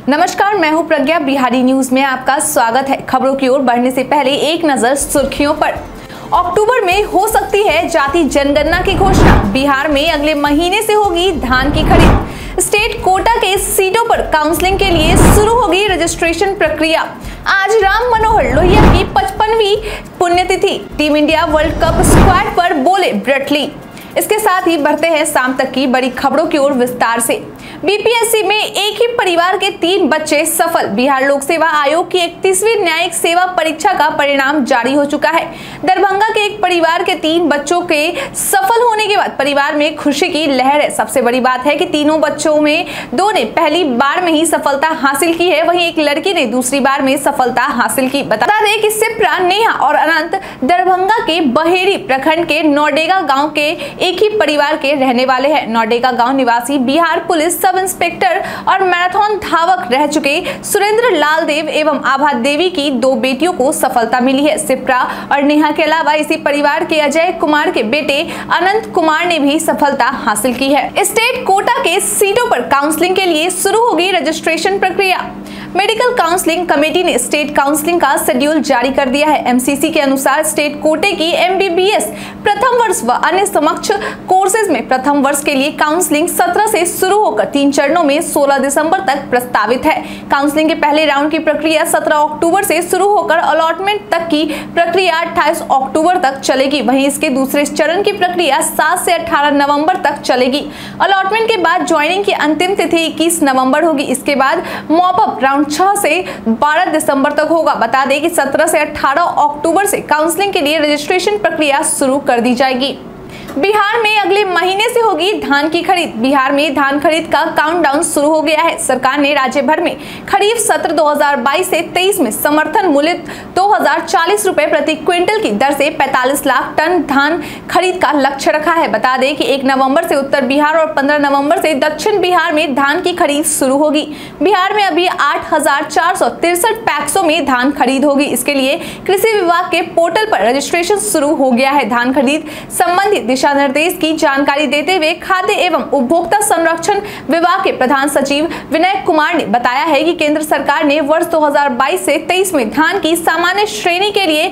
नमस्कार, मैं हूं प्रज्ञा। बिहारी न्यूज में आपका स्वागत है। खबरों की ओर बढ़ने से पहले एक नजर सुर्खियों पर। अक्टूबर में हो सकती है जाति जनगणना की घोषणा। बिहार में अगले महीने से होगी धान की खरीद। स्टेट कोटा के सीटों पर काउंसलिंग के लिए शुरू होगी रजिस्ट्रेशन प्रक्रिया। आज राम मनोहर लोहिया की 55वीं पुण्यतिथि। Team India world cup squad पर बोले ब्रेट ली। इसके साथ ही बढ़ते हैं शाम तक की बड़ी खबरों की ओर विस्तार से। बीपीएससी में एक ही परिवार के 3 बच्चे सफल। बिहार लोक सेवा आयोग की 31वीं न्यायिक सेवा परीक्षा का परिणाम जारी हो चुका है। दरभंगा के एक परिवार के 3 बच्चों के सफल होने के बाद परिवार में खुशी की लहर है। सबसे बड़ी बात है कि तीनों बच्चों में 2 ने पहली बार में ही सफलता हासिल की है, वहीं एक लड़की ने दूसरी बार में सफलता हासिल की। बता दें कि सिप्रा, नेहा और अनंत दरभंगा के बहेरी प्रखंड के नौडेगा गाँव के एक ही परिवार के रहने वाले हैं। नौडेगा गाँव निवासी बिहार पुलिस सब इंस्पेक्टर और मैराथन धावक रह चुके सुरेंद्र लाल देव एवं आभा देवी की 2 बेटियों को सफलता मिली है। सिप्रा और नेहा के अलावा इसी परिवार के अजय कुमार के बेटे अनंत कुमार ने भी सफलता हासिल की है। स्टेट कोटा के सीटों पर काउंसलिंग के लिए शुरू होगी रजिस्ट्रेशन प्रक्रिया। मेडिकल काउंसलिंग कमेटी ने स्टेट काउंसलिंग का शेड्यूल जारी कर दिया है। एमसीसी के अनुसार स्टेट कोटे की एमबीबीएस प्रथम वर्ष व अन्य समक्ष कोर्सेज में प्रथम वर्ष के लिए काउंसलिंग 17 से शुरू होकर 3 चरणों में 16 दिसंबर तक प्रस्तावित है। काउंसलिंग के पहले राउंड की प्रक्रिया 17 अक्टूबर से शुरू होकर अलॉटमेंट तक की प्रक्रिया 28 अक्टूबर तक चलेगी। वहीं इसके दूसरे चरण की प्रक्रिया 7 से 18 नवंबर तक चलेगी। अलॉटमेंट के बाद ज्वाइनिंग की अंतिम तिथि 21 नवंबर होगी। इसके बाद मॉपअप राउंड 6 से 12 दिसंबर तक होगा। बता दें कि 17 से 18 अक्टूबर से काउंसलिंग के लिए रजिस्ट्रेशन प्रक्रिया शुरू कर दी जाएगी। बिहार में अगले महीने से होगी धान की खरीद। बिहार में धान खरीद का काउंटडाउन शुरू हो गया है। सरकार ने राज्य भर में खरीफ सत्र 2022 से 23 में समर्थन मूल्य 2040 रुपए प्रति क्विंटल की दर से 45 लाख टन धान खरीद का लक्ष्य रखा है। बता दें कि 1 नवंबर से उत्तर बिहार और 15 नवंबर से दक्षिण बिहार में धान की खरीद शुरू होगी। बिहार में अभी 8463 पैक्सों में धान खरीद होगी। इसके लिए कृषि विभाग के पोर्टल पर रजिस्ट्रेशन शुरू हो गया है। धान खरीद संबंधित दिशा निर्देश की जानकारी देते हुए खाद्य एवं उपभोक्ता संरक्षण विभाग के प्रधान सचिव विनय कुमार ने बताया है कि केंद्र सरकार ने वर्ष 2022 से 23 में धान की सामान्य श्रेणी के लिए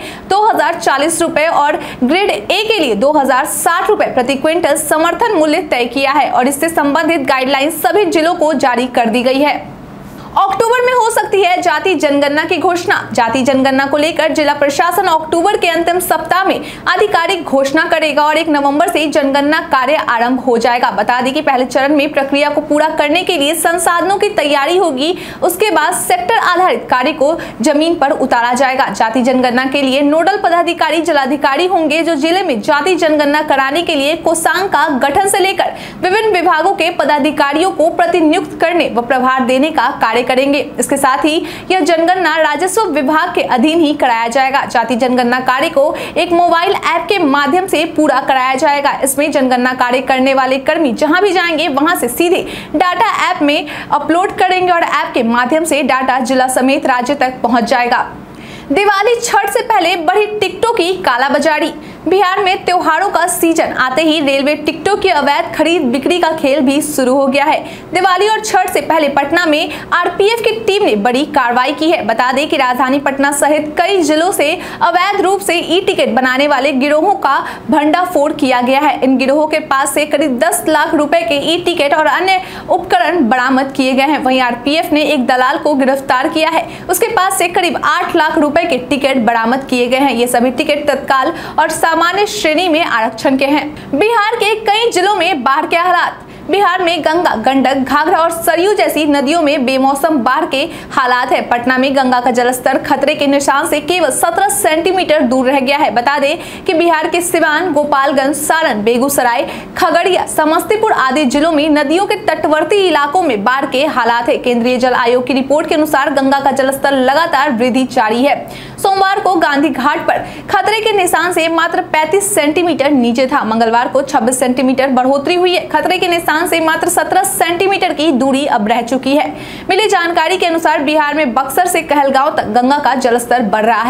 2040 रुपए और ग्रेड ए के लिए 2060 रुपए प्रति क्विंटल समर्थन मूल्य तय किया है और इससे संबंधित गाइडलाइन सभी जिलों को जारी कर दी गई है। अक्टूबर में हो सकती है जाति जनगणना की घोषणा। जाति जनगणना को लेकर जिला प्रशासन अक्टूबर के अंतिम सप्ताह में आधिकारिक घोषणा करेगा और 1 नवंबर से जनगणना कार्य आरंभ हो जाएगा। बता दें कि पहले चरण में प्रक्रिया को पूरा करने के लिए संसाधनों की तैयारी होगी। उसके बाद सेक्टर आधारित कार्य को जमीन पर उतारा जाएगा। जाति जनगणना के लिए नोडल पदाधिकारी जिलाधिकारी होंगे, जो जिले में जाति जनगणना कराने के लिए कोषांग का गठन से लेकर विभिन्न विभागों के पदाधिकारियों को प्रतिनियुक्त करने व प्रभार देने का कार्य करेंगे। इसके साथ ही यह जनगणना राजस्व विभाग के अधीन ही कराया जाएगा। जाति जनगणना कार्य को एक मोबाइल ऐप के माध्यम से पूरा कराया जाएगा। इसमें जनगणना कार्य करने वाले कर्मी जहां भी जाएंगे वहां से सीधे डाटा ऐप में अपलोड करेंगे और ऐप के माध्यम से डाटा जिला समेत राज्य तक पहुंच जाएगा। दिवाली छठ से पहले बढ़ी टिकटों की कालाबाजारी। बिहार में त्योहारों का सीजन आते ही रेलवे टिकटों की अवैध खरीद बिक्री का खेल भी शुरू हो गया है। दिवाली और छठ से पहले पटना में आरपीएफ की टीम ने बड़ी कार्रवाई की है। बता दें कि राजधानी पटना सहित कई जिलों से अवैध रूप से ई टिकट बनाने वाले गिरोहों का भंडाफोड़ किया गया है। इन गिरोहों के पास से करीब 10 लाख रुपए के ई टिकट और अन्य उपकरण बरामद किए गए हैं। वहीं आरपीएफ ने एक दलाल को गिरफ्तार किया है। उसके पास से करीब 8 लाख रुपए के टिकट बरामद किए गए हैं। ये सभी टिकट तत्काल और सामान्य श्रेणी में आरक्षण के हैं। बिहार के कई जिलों में बाढ़ के हालात। बिहार में गंगा, गंडक, घाघरा और सरयू जैसी नदियों में बेमौसम बाढ़ के हालात है। पटना में गंगा का जलस्तर खतरे के निशान से केवल 17 सेंटीमीटर दूर रह गया है। बता दें कि बिहार के सिवान, गोपालगंज, सारण, बेगूसराय, खगड़िया, समस्तीपुर आदि जिलों में नदियों के तटवर्ती इलाकों में बाढ़ के हालात है। केंद्रीय जल आयोग की रिपोर्ट के अनुसार गंगा का जलस्तर लगातार वृद्धि जारी है। सोमवार को गांधी घाट पर खतरे के निशान से मात्र 35 सेंटीमीटर नीचे था। मंगलवार को 26 सेंटीमीटर बढ़ोतरी हुई है। खतरे के निशान से मात्र 17 सेंटीमीटर की दूरी अब रह चुकी है। मिली जानकारी के अनुसार बिहार में बक्सर से कहलगांव तक गंगा का जलस्तर बढ़ रहा है।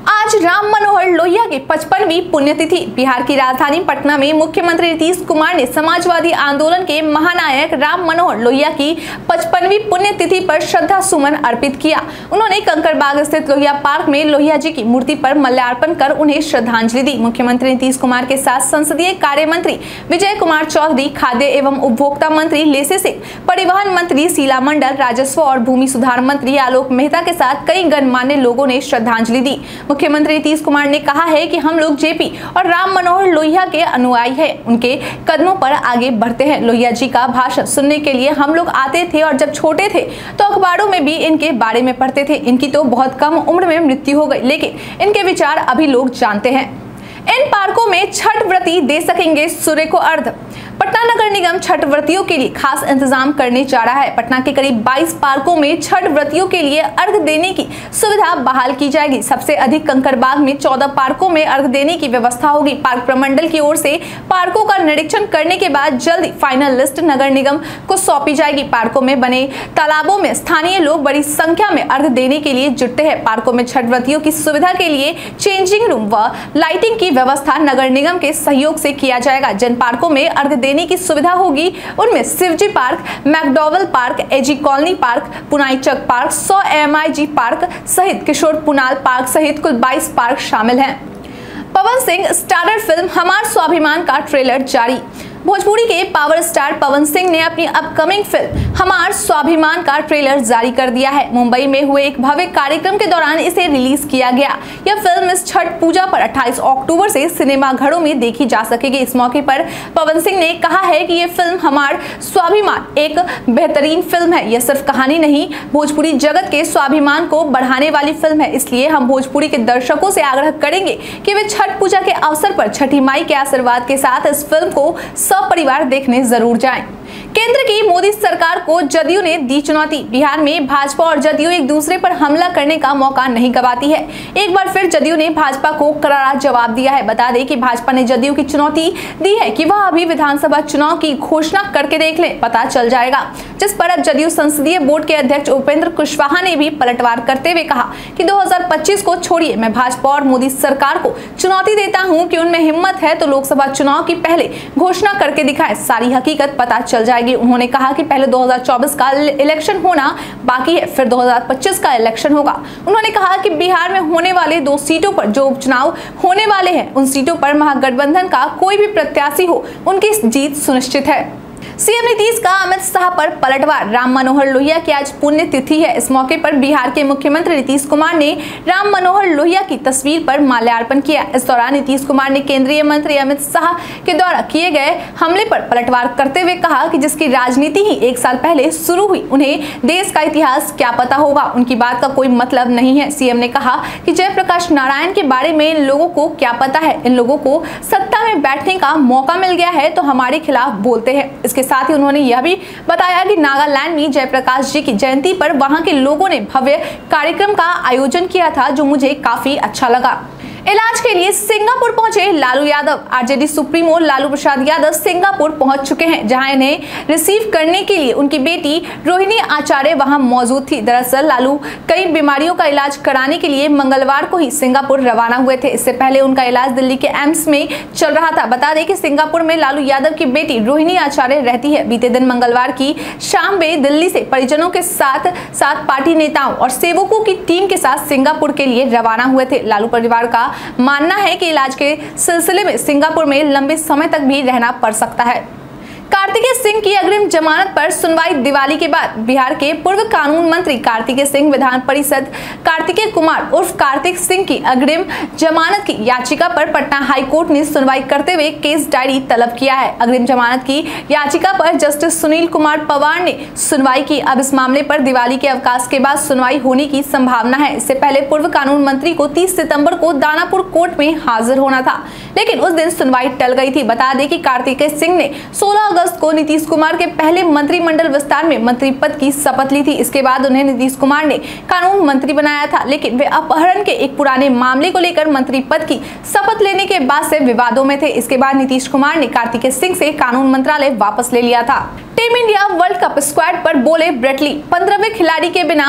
आज राम मनोहर लोहिया की 55वीं पुण्यतिथि। बिहार की राजधानी पटना में मुख्यमंत्री नीतीश कुमार ने समाजवादी आंदोलन के महानायक राम मनोहर लोहिया की 55वीं पुण्यतिथि पर श्रद्धा सुमन अर्पित किया। उन्होंने कंकड़बाग स्थित लोहिया पार्क में लोहिया जी की मूर्ति पर माल्यार्पण कर उन्हें श्रद्धांजलि दी। मुख्यमंत्री नीतीश कुमार के साथ संसदीय कार्य मंत्री विजय कुमार चौधरी, खाद्य एवं उपभोक्ता मंत्री लेसी सिंह, परिवहन मंत्री शीला मंडल, राजस्व और भूमि सुधार मंत्री आलोक मेहता के साथ कई गणमान्य लोगों ने श्रद्धांजलि दी। मुख्यमंत्री नीतीश कुमार ने कहा है कि हम लोग जेपी और राम मनोहर लोहिया के अनुयायी हैं, उनके कदमों पर आगे बढ़ते हैं। लोहिया जी का भाषण सुनने के लिए हम लोग आते थे और जब छोटे थे तो अखबारों में भी इनके बारे में पढ़ते थे। इनकी तो बहुत कम उम्र में मृत्यु हो गई, लेकिन इनके विचार अभी लोग जानते हैं। इन पार्कों में छठ व्रती दे सकेंगे सूर्य को अर्घ्य। पटना नगर निगम छठ व्रतियों के लिए खास इंतजाम करने जा रहा है। पटना के करीब 22 पार्कों में छठ व्रतियों के लिए अर्घ्य देने की सुविधा बहाल की जाएगी। सबसे अधिक कंकड़बाग में 14 पार्कों में अर्घ्य देने की व्यवस्था होगी। पार्क प्रमंडल की ओर से पार्कों का निरीक्षण करने के बाद जल्द ही फाइनल लिस्ट नगर निगम को सौंपी जाएगी। पार्कों में बने तालाबों में स्थानीय लोग बड़ी संख्या में अर्घ्य देने के लिए जुटे हैं। पार्कों में छठ व्रतियों की सुविधा के लिए चेंजिंग रूम व लाइटिंग की व्यवस्था नगर निगम के सहयोग से किया जाएगा। जिन पार्कों में अर्घ्य देने की सुविधा होगी उनमें Shivji park, McDowell park, AG colony park, Punaichak park, 100 MIG park सहित किशोर पुनाल पार्क सहित कुल 22 पार्क शामिल हैं। पवन सिंह स्टारर फिल्म हमार स्वाभिमान का ट्रेलर जारी। भोजपुरी के पावर स्टार पवन सिंह ने अपनी अपकमिंग फिल्म हमार स्वाभिमान का ट्रेलर जारी कर दिया है। मुंबई में हुए एक भव्य कार्यक्रम के दौरान इसे रिलीज किया गया। यह फिल्म इस छठ पूजा पर 28 अक्टूबर से सिनेमाघरों में देखी जा सकेगी। इस मौके पर पवन सिंह ने कहा है कि यह फिल्म हमार स्वाभिमान एक बेहतरीन फिल्म है। यह सिर्फ कहानी नहीं, भोजपुरी जगत के स्वाभिमान को बढ़ाने वाली फिल्म है। इसलिए हम भोजपुरी के दर्शकों से आग्रह करेंगे कि वे छठ पूजा के अवसर पर छठी माई के आशीर्वाद के साथ इस फिल्म को सपरिवार देखने जरूर जाएं। केंद्र की मोदी सरकार को जदयू ने दी चुनौती। बिहार में भाजपा और जदयू एक दूसरे पर हमला करने का मौका नहीं गंवाती है। एक बार फिर जदयू ने भाजपा को करारा जवाब दिया है। बता दें कि भाजपा ने जदयू की चुनौती दी है कि वह अभी विधानसभा चुनाव की घोषणा करके देख ले, पता चल जाएगा। जिस पर अब जदयू संसदीय बोर्ड के अध्यक्ष उपेंद्र कुशवाहा ने भी पलटवार करते हुए कहा कि 2025 को छोड़िए, मैं भाजपा और मोदी सरकार को चुनौती देता हूं कि उनमें हिम्मत है तो लोकसभा चुनाव की पहले घोषणा करके दिखाएं, सारी हकीकत पता चल जाएगी। उन्होंने कहा कि पहले 2024 का इलेक्शन होना बाकी है, फिर 2025 का इलेक्शन होगा। उन्होंने कहा कि बिहार में होने वाले 2 सीटों पर जो उपचुनाव होने वाले हैं उन सीटों पर महागठबंधन का कोई भी प्रत्याशी हो, उनकी जीत सुनिश्चित है। सीएम नीतीश का अमित शाह पर पलटवार। राम मनोहर लोहिया की आज पुण्यतिथि है। इस मौके पर बिहार के मुख्यमंत्री नीतीश कुमार ने राम मनोहर लोहिया की तस्वीर पर माल्यार्पण किया। इस दौरान नीतीश कुमार ने केंद्रीय मंत्री अमित शाह के द्वारा किए गए हमले पर पलटवार करते हुए कहा कि जिसकी राजनीति ही 1 साल पहले शुरू हुई, उन्हें देश का इतिहास क्या पता होगा, उनकी बात का कोई मतलब नहीं है। सीएम ने कहा कि जयप्रकाश नारायण के बारे में इन लोगों को क्या पता है, इन लोगों को सत्ता में बैठने का मौका मिल गया है तो हमारे खिलाफ बोलते हैं। इसके साथ ही उन्होंने यह भी बताया कि नागालैंड में जयप्रकाश जी की जयंती पर वहां के लोगों ने भव्य कार्यक्रम का आयोजन किया था, जो मुझे काफी अच्छा लगा। इलाज के लिए सिंगापुर पहुंचे Lalu Yadav. RJD supremo Lalu Prasad Yadav Singapore पहुंच चुके हैं, जहां इन्हें रिसीव करने के लिए उनकी बेटी रोहिणी आचार्य वहां मौजूद थी। दरअसल लालू कई बीमारियों का इलाज कराने के लिए मंगलवार को ही सिंगापुर रवाना हुए थे। इससे पहले उनका इलाज दिल्ली के एम्स में चल रहा था। बता दें कि सिंगापुर में लालू यादव की बेटी रोहिणी आचार्य रहती है। बीते दिन मंगलवार की शाम वे दिल्ली से परिजनों के साथ साथ पार्टी नेताओं और सेवकों की टीम के साथ सिंगापुर के लिए रवाना हुए थे। लालू परिवार का मानना है कि इलाज के सिलसिले में सिंगापुर में लंबे समय तक भी रहना पड़ सकता है। कार्तिकेय सिंह की अग्रिम जमानत पर सुनवाई दिवाली के बाद। बिहार के पूर्व कानून मंत्री कार्तिकेय सिंह विधान परिषद कार्तिकेय कुमार उर्फ कार्तिक सिंह की अग्रिम जमानत की याचिका पर पटना हाई कोर्ट ने सुनवाई करते हुए केस डायरी तलब किया है। अग्रिम जमानत की याचिका पर जस्टिस सुनील कुमार पवार ने सुनवाई की। अब इस मामले पर दिवाली के अवकाश के बाद सुनवाई होने की संभावना है। इससे पहले पूर्व कानून मंत्री को 30 सितंबर को दानापुर कोर्ट में हाजिर होना था, लेकिन उस दिन सुनवाई टल गई थी। बता दें कि कार्तिकेय सिंह ने 16 अगस्त को नीतीश कुमार के पहले मंत्रिमंडल विस्तार में मंत्री पद की शपथ ली थी। इसके बाद उन्हें नीतीश कुमार ने कानून मंत्री बनाया था, लेकिन वे अपहरण के एक पुराने मामले को लेकर मंत्री पद की शपथ लेने के बाद से विवादों में थे। इसके बाद नीतीश कुमार ने कार्तिकेय सिंह से कानून मंत्रालय वापस ले लिया था। Team India world cup squad पर बोले ब्रेटली, 15वें खिलाड़ी के बिना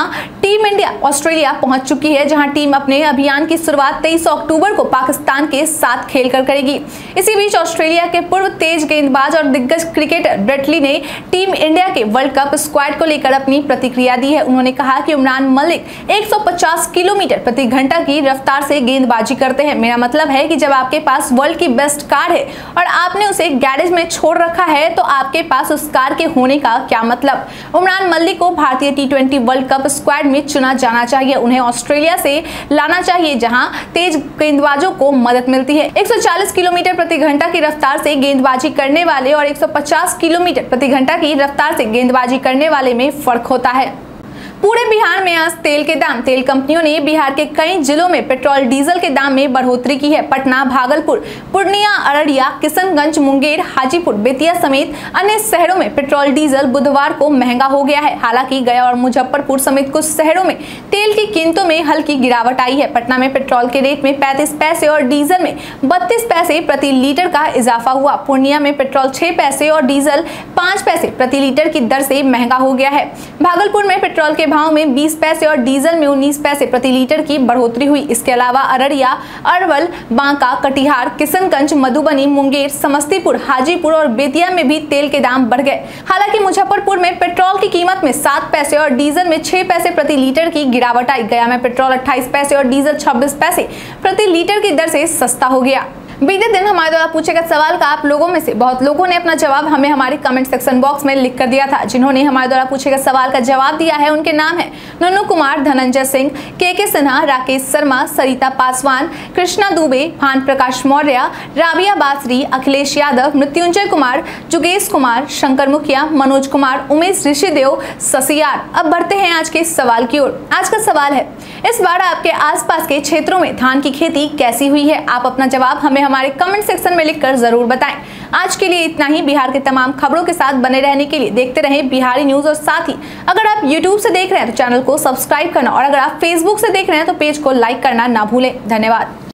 टीम इंडिया ऑस्ट्रेलिया पहुंच चुकी है, जहां टीम अपने अभियान की शुरुआत 23 अक्टूबर को पाकिस्तान के साथ खेलकर करेगी। इसी बीच ऑस्ट्रेलिया के पूर्व तेज गेंदबाज और दिग्गज क्रिकेटर ब्रेट ली ने टीम इंडिया के वर्ल्ड कप स्क्वाड को लेकर अपनी प्रतिक्रिया दी है। उन्होंने कहा कि उमरान मलिक 150 किलोमीटर प्रति घंटा की रफ्तार से गेंदबाजी करते हैं। मेरा मतलब है कि जब आपके पास वर्ल्ड की बेस्ट कार है और आपने उसे गैरेज में छोड़ रखा है तो आपके पास उस कार के होने का क्या मतलब। उमरान मलिक को भारतीय T20 वर्ल्ड कप स्क्वाड में चुना जाना चाहिए। उन्हें ऑस्ट्रेलिया से लाना चाहिए, जहां तेज गेंदबाजों को मदद मिलती है। 140 किलोमीटर प्रति घंटा की रफ्तार से गेंदबाजी करने वाले और 150 किलोमीटर प्रति घंटा की रफ्तार से गेंदबाजी करने वाले में फर्क होता है। पूरे बिहार में आज तेल के दाम। तेल कंपनियों ने बिहार के कई जिलों में पेट्रोल डीजल के दाम में बढ़ोतरी की है। पटना, भागलपुर, पूर्णिया, अररिया, किशनगंज, मुंगेर, हाजीपुर, बेतिया समेत अन्य शहरों में पेट्रोल डीजल बुधवार को महंगा हो गया है। हालांकि गया और मुजफ्फरपुर समेत कुछ शहरों में तेल की कीमतों में हल्की गिरावट आई है। पटना में पेट्रोल के रेट में 35 पैसे और डीजल में 32 पैसे प्रति लीटर का इजाफा हुआ। पूर्णिया में पेट्रोल 6 पैसे और डीजल 5 पैसे प्रति लीटर की दर से महंगा हो गया है। भागलपुर में पेट्रोल के भाव में 20 पैसे और डीजल में 19 पैसे प्रति लीटर की बढ़ोतरी हुई। इसके अलावा अररिया, अरवल, बांका, कटिहार, किशनगंज, मधुबनी, मुंगेर, समस्तीपुर, हाजीपुर और बेतिया में भी तेल के दाम बढ़ गए। हालांकि मुजफ्फरपुर में पेट्रोल की कीमत में 7 पैसे और डीजल में 6 पैसे प्रति लीटर की गिरावट आई। गया में पेट्रोल 28 पैसे और डीजल 26 पैसे प्रति लीटर की दर से सस्ता हो गया। बीते दिन हमारे द्वारा पूछे गए सवाल का आप लोगों में से बहुत लोगों ने अपना जवाब हमें हमारे कमेंट सेक्शन बॉक्स में लिख कर दिया था। जिन्होंने हमारे द्वारा पूछे गए सवाल का जवाब दिया है उनके नाम है नन्नू कुमार, धनंजय सिंह, के सिन्हा, राकेश शर्मा, सरिता पासवान, कृष्णा दुबे, भान प्रकाश मौर्य, राबिया बासरी, अखिलेश यादव, मृत्युंजय कुमार, जुगेश कुमार, शंकर मुखिया, मनोज कुमार, उमेश ऋषिदेव, ससियार। अब बढ़ते हैं आज के सवाल की ओर। आज का सवाल है, इस बार आपके आसपास के क्षेत्रों में धान की खेती कैसी हुई है? आप अपना जवाब हमें हमारे कमेंट सेक्शन में लिखकर जरूर बताएं। आज के लिए इतना ही। बिहार के तमाम खबरों के साथ बने रहने के लिए देखते रहें बिहारी न्यूज। और साथ ही अगर आप YouTube से देख रहे हैं तो चैनल को सब्सक्राइब करना और अगर आप Facebook से देख रहे हैं तो पेज को लाइक करना ना भूलें। धन्यवाद।